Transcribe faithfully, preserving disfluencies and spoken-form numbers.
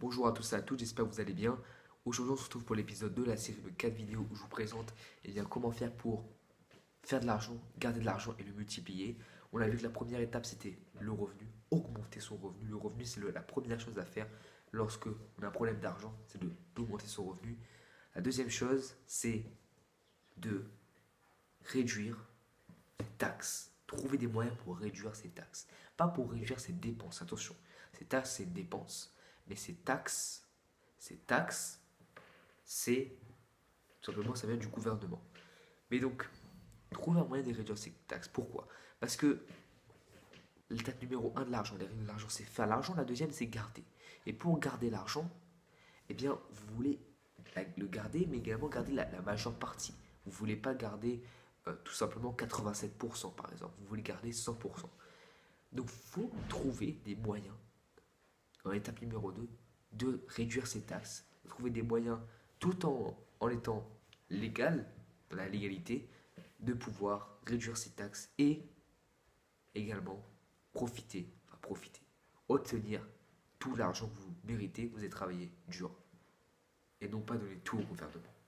Bonjour à tous et à toutes, j'espère que vous allez bien. Aujourd'hui, on se retrouve pour l'épisode deux de la série de quatre vidéos où je vous présente eh bien, comment faire pour faire de l'argent, garder de l'argent et le multiplier. On a vu que la première étape, c'était le revenu, augmenter son revenu. Le revenu, c'est le- la première chose à faire lorsque on a un problème d'argent, c'est de- d'augmenter son revenu. La deuxième chose, c'est de réduire ses taxes. Trouver des moyens pour réduire ses taxes. Pas pour réduire ses dépenses, attention. Ces taxes, c'est une dépense. Mais ces taxes, ces taxes, c'est tout simplement, ça vient du gouvernement. Mais donc, trouver un moyen de réduire ces taxes. Pourquoi? Parce que l'étape numéro un de l'argent, les règles de l'argent, c'est faire l'argent. La deuxième, c'est garder. Et pour garder l'argent, eh bien, vous voulez le garder, mais également garder la, la majeure partie. Vous ne voulez pas garder euh, tout simplement quatre-vingt-sept pour cent par exemple. Vous voulez garder cent pour cent. Donc, il faut trouver des moyens, en étape numéro deux, de réduire ces taxes. Trouver des moyens, tout en, en étant légal, dans la légalité, de pouvoir réduire ces taxes et également profiter, enfin profiter, obtenir tout l'argent que vous méritez, que vous avez travaillé dur, et non pas donner tout au gouvernement.